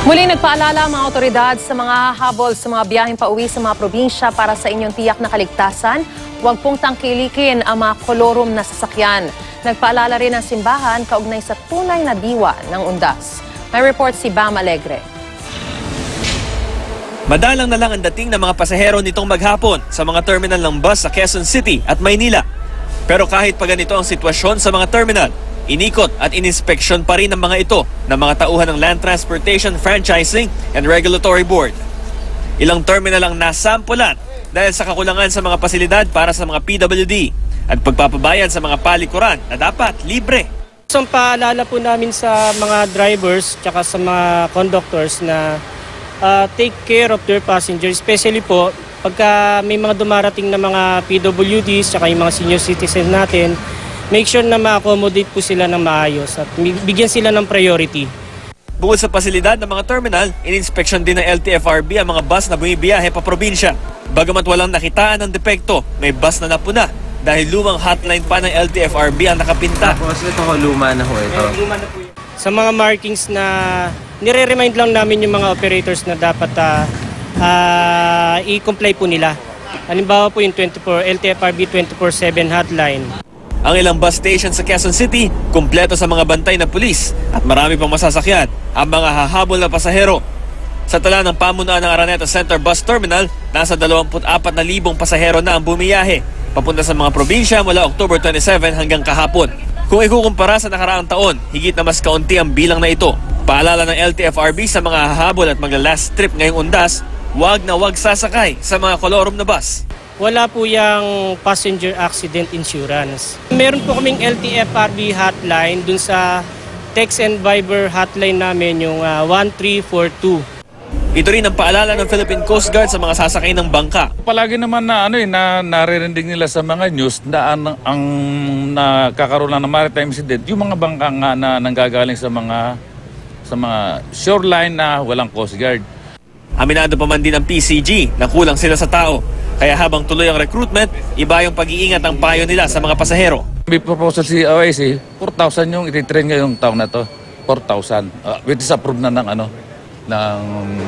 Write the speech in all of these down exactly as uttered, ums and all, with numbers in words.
Muli nagpaalala ang mga otoridad sa mga habol sa mga biyaheng pauwi sa mga probinsya para sa inyong tiyak na kaligtasan. Huwag pong tangkilikin ang mga kolorum na sasakyan. Nagpaalala rin ang simbahan kaugnay sa tunay na diwa ng undas. May report si Bam Alegre. Madalang na lang ang dating ng mga pasahero nitong maghapon sa mga terminal ng bus sa Quezon City at Maynila. Pero kahit pa ganito ang sitwasyon sa mga terminal, inikot at ininspeksyon pa rin ng mga ito ng mga tauhan ng Land Transportation Franchising and Regulatory Board. Ilang terminal ang nasampulan dahil sa kakulangan sa mga pasilidad para sa mga P W D at pagpapabayad sa mga palikuran na dapat libre. Isang paalala po namin sa mga drivers at sa mga conductors na uh, take care of their passengers, especially po pagka may mga dumarating na mga P W Ds at yung mga senior citizens natin. Make sure na ma-accommodate po sila ng maayos at bigyan sila ng priority. Bukod sa pasilidad ng mga terminal, ininspeksyon din ng L T F R B ang mga bus na bumibiyahe pa probinsya. Bagamat walang nakitaan ng depekto, may bus na napuna dahil lumang hotline pa ng L T F R B ang nakapinta. Tapos ito ko luma na ho ito. Eh, luma na po yun. Sa mga markings na nire-remind lang namin yung mga operators na dapat uh, uh, i-comply po nila. Halimbawa po yung twenty-four, L T F R B twenty-four seven hotline. Ang ilang bus station sa Quezon City, kumpleto sa mga bantay na pulis at marami pang masasakyan ang mga hahabol na pasahero. Sa tala ng pamunuan ng Araneta Center Bus Terminal, nasa dalawampu't apat na libong pasahero na ang bumiyahe papunta sa mga probinsya mula October twenty-seven hanggang kahapon. Kung ikukumpara sa nakaraang taon, higit na mas kaunti ang bilang na ito. Paalala ng L T F R B sa mga hahabol at magla-last trip ngayong undas, wag na wag sasakay sa mga kolorum na bus. Wala po yung passenger accident insurance. Meron po kaming L T F R B hotline dun sa text and Viber hotline namin, yung uh, one three four two. Ito rin ang paalala ng Philippine Coast Guard sa mga sasakay ng bangka. Palagi naman na ano eh, na naririnig nila sa mga news na ang, ang nakakaroon lang ng maritime incident, yung mga bangka nga na nanggagaling sa mga sa mga shoreline na walang Coast Guard. Aminado pa man din ang P C G na kulang sila sa tao. Kaya habang tuloy ang recruitment, iba yung pag-iingat ang payo nila sa mga pasahero. May proposal si O I C, four thousand yung ititrain ngayong taon na to. four thousand. Uh, which is approved na ng ano, ng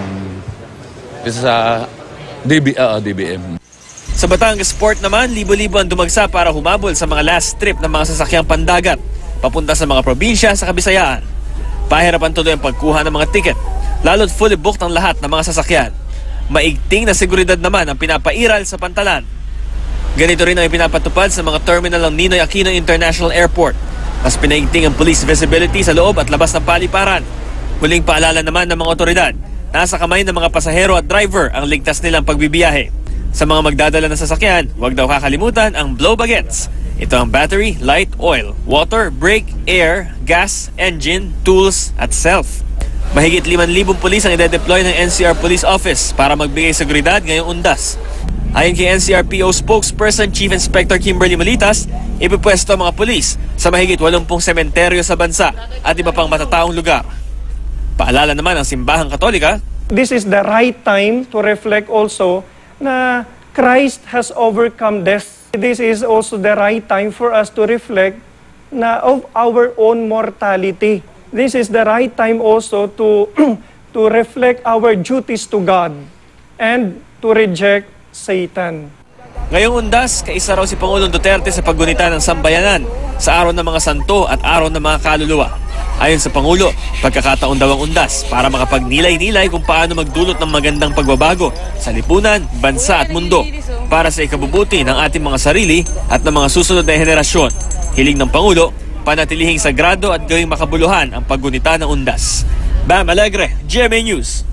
sa D B, uh, D B M. Sa Batangas Port naman, libo-libo ang dumagsa para humabol sa mga last trip ng mga sasakyang pandagat papunta sa mga probinsya sa Kabisayaan. Pahirapan tuloy ang pagkuha ng mga ticket, lalo't fully booked ang lahat ng mga sasakyan. Maigting na seguridad naman ang pinapairal sa pantalan. Ganito rin ang ipinapatupad sa mga terminal ng Ninoy Aquino International Airport. Mas pinaigting ang police visibility sa loob at labas ng paliparan. Muling paalala naman ng mga otoridad, nasa kamay ng mga pasahero at driver ang ligtas nilang pagbibiyahe. Sa mga magdadala ng sasakyan, huwag daw kakalimutan ang blow baguettes. Ito ang battery, light, oil, water, brake, air, gas, engine, tools at self. Mahigit limang libong pulis ang ide-deploy ng N C R Police Office para magbigay seguridad ngayong undas. Ayon kay N C R P O spokesperson Chief Inspector Kimberly Malitas, ipipwesto ang mga pulis sa mahigit walumpung sementeryo sa bansa at iba pang matataong lugar. Paalala naman ng Simbahang Katolika, this is the right time to reflect also na Christ has overcome death. This is also the right time for us to reflect na of our own mortality. This is the right time also to to reflect our duties to God and to reject Satan. Ngayong undas, kaisa raw si Pangulong Duterte sa paggunita ng sambayanan sa araw ng mga santo at araw ng mga kaluluwa. Ayon sa Pangulo, pagkakataon daw ang undas para makapagnilay-nilay kung paano magdulot ng magandang pagbabago sa lipunan, bansa at mundo para sa ikabubuti ng ating mga sarili at ng mga susunod na henerasyon. Hiling ng Pangulo, panatilihing sagrado at gawing makabuluhan ang paggunita ng undas. Bam Alegre, G M A News.